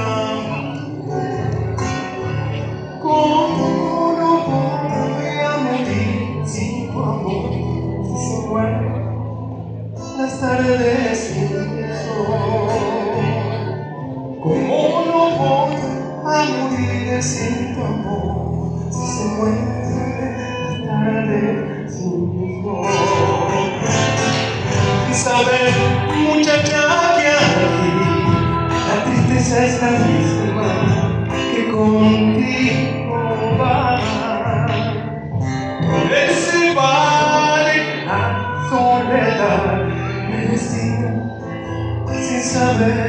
¿Cómo no voy a morir sin tu amor? Si se mueren las tardes sin sol. ¿Cómo no voy a morir sin tu amor? Si se mueren las tardes sin sol. Y sabes, muchacha, que aquí la tristeza es la misma que contigo va. Por ese vale la soledad me destina sin saber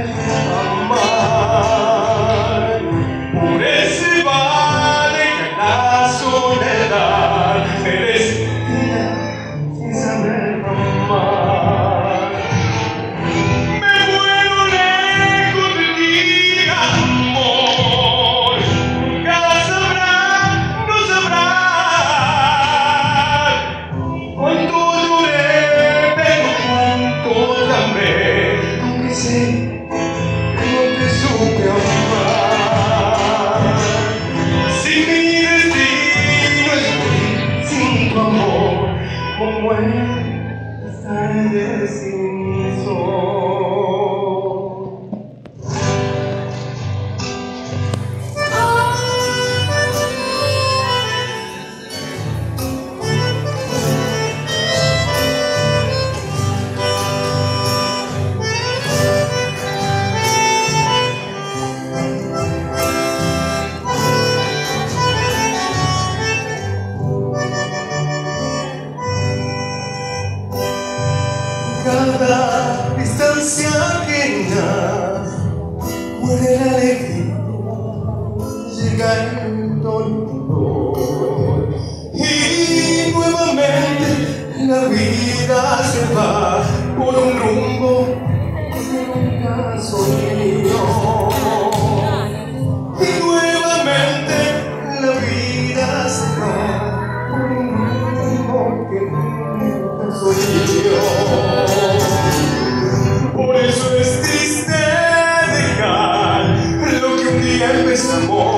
amar. Por ese vale la soledad me destina sin saber amar. Me muero lejos de ti, amor. Nunca sabrás, no sabrás cuánto lloré, pero cuánto amé, aunque sé que no te supe amar. Si mi destino es morir sin tu amor, como es las tardes sin sol. Cada distancia ajena muere la alegría, llega el dolor y nuevamente la vida se va por un rumbo que nunca soñó. Y nuevamente la vida se va por un rumbo que nunca soñó. Por eso es triste dejar lo que un día empezamos.